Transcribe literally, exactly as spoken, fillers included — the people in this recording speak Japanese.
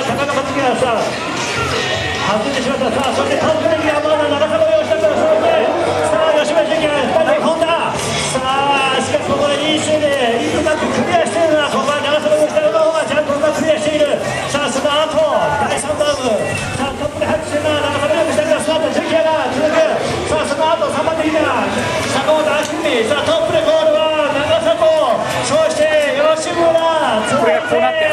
高野克樹がさ外れてしまった。さあそしてトップ的にはまだ長坂を用意したから、そしてさあ吉村純喜がふたり飛んだ。さあしかしここでいい周でいいとなくクリアしているな。ここは長坂の北の方がちゃんとうまくクリアしている。さあその後だいさんダウン、さあトップで入ってきてるな長坂の北が、その後純喜が続く。さあその後さんばん手には坂本明文。さあトップでゴールは長坂、そして吉村。 これがこうなって